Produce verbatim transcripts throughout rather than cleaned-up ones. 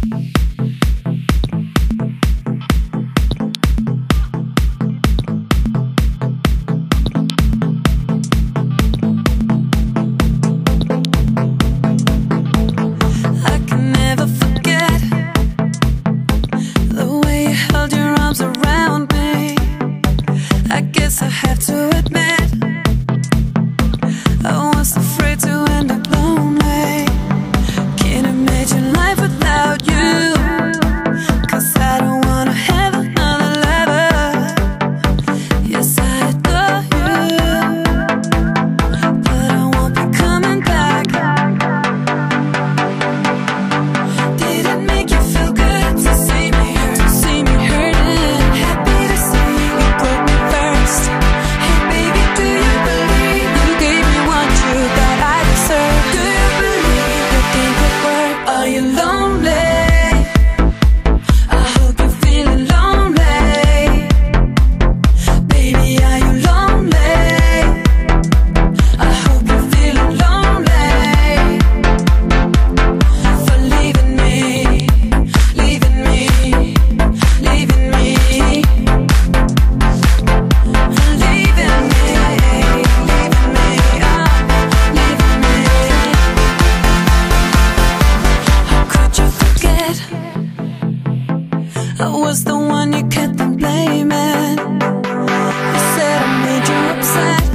Around me, I guess I have to admit I was afraid to end up lonely. Can't imagine life without you, 'cause I don't wanna have another lover. Yes, I adore you, but I won't be coming back. Did it make you feel good to see me hurt, to see me hurting? I was the one you kept on blaming. You said I made you upset.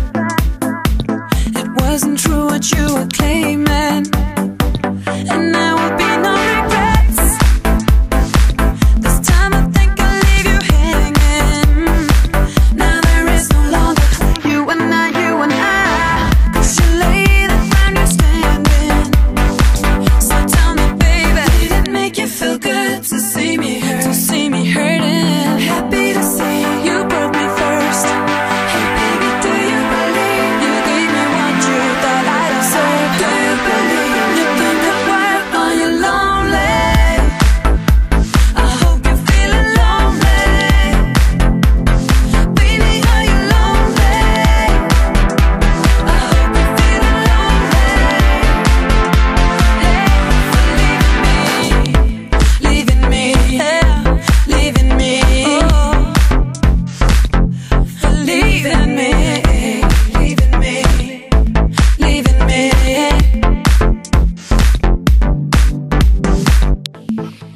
It wasn't true what you were claiming, and there will be no regrets. This time I think I'll leave you hanging. Now there is no longer you and I, you and I, 'cause you lay the ground you're standing. So tell me, baby, did it make you feel good to see me hurt, to see me hurting? Happy to see you broke me first. Hey baby, do you believe you gave me what you thought I deserved? Do you believe you think I'm worth? Are you lonely? I hope you're feeling lonely. Baby, are you lonely? I hope you're feeling lonely. Hey, for leaving me, leaving me, yeah, leaving me, oh, for leaving me, leaving me, leaving me.